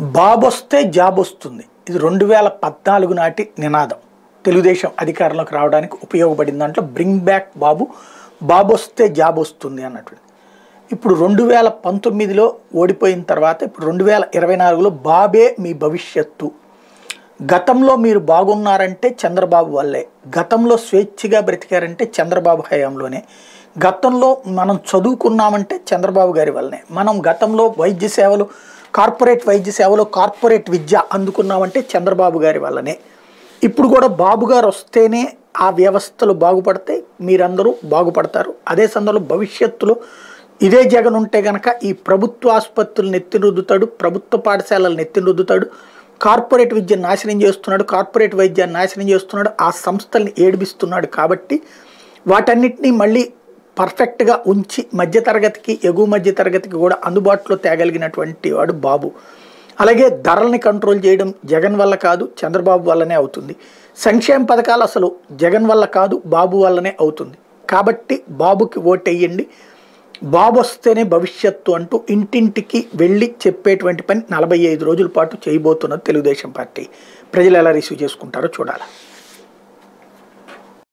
బాబొస్తే job వస్తుంది. ఇది 2014 నాటి నినాదం. తెలుగుదేశం అధికారంలోకి రావడానికి ఉపయోగపడిన దాంట్లో బ్రింగ్ బ్యాక్ బాబు, బాబొస్తే జాబ్ వస్తుంది అన్నట్టు. ఇప్పుడు 2019లో ఓడిపోయిన తర్వాత ఇప్పుడు 2024లో బాబే మీ భవిష్యత్తు. గతంలో మీరు బాగున్నారంటే చంద్రబాబు వల్లే, గతంలో స్వేచ్ఛగా బ్రతికారంటే చంద్రబాబు హయాంలోనే, గతంలో మనం చదువుకున్నామంటే చంద్రబాబు గారి వల్లనే, మనం గతంలో వైద్య సేవలు కార్పొరేట్ వైద్య సేవలో కార్పొరేట్ విద్య అందుకున్నామంటే చంద్రబాబు గారి వల్లనే. ఇప్పుడు కూడా బాబు గారు వస్తేనే ఆ వ్యవస్థలు బాగుపడతాయి, మీరందరూ బాగుపడతారు. అదే సందర్భంలో భవిష్యత్తులో ఇదే జగన్ ఉంటే కనుక ఈ ప్రభుత్వ ఆసుపత్రులను ఎత్తిరుద్దుతాడు, ప్రభుత్వ పాఠశాలలను ఎత్తిరుద్దుతాడు, కార్పొరేట్ విద్యను నాశనం చేస్తున్నాడు, కార్పొరేట్ వైద్యాన్ని నాశనం చేస్తున్నాడు, ఆ సంస్థల్ని ఏడిపిస్తున్నాడు. కాబట్టి వాటన్నిటినీ మళ్ళీ పర్ఫెక్ట్గా ఉంచి మధ్యతరగతికి ఎగువ మధ్యతరగతికి కూడా అందుబాటులో తేగలిగినటువంటి వాడు బాబు. అలాగే ధరల్ని కంట్రోల్ చేయడం జగన్ వల్ల కాదు, చంద్రబాబు వల్లనే అవుతుంది. సంక్షేమ పథకాలు అసలు జగన్ వల్ల కాదు, బాబు వల్లనే అవుతుంది. కాబట్టి బాబుకి ఓటేయండి, బాబు వస్తేనే భవిష్యత్తు అంటూ ఇంటింటికి వెళ్ళి చెప్పేటువంటి పని 45 రోజుల పాటు చేయబోతున్నది తెలుగుదేశం పార్టీ. ప్రజలు ఎలా రిసీవ్ చేసుకుంటారో చూడాలి.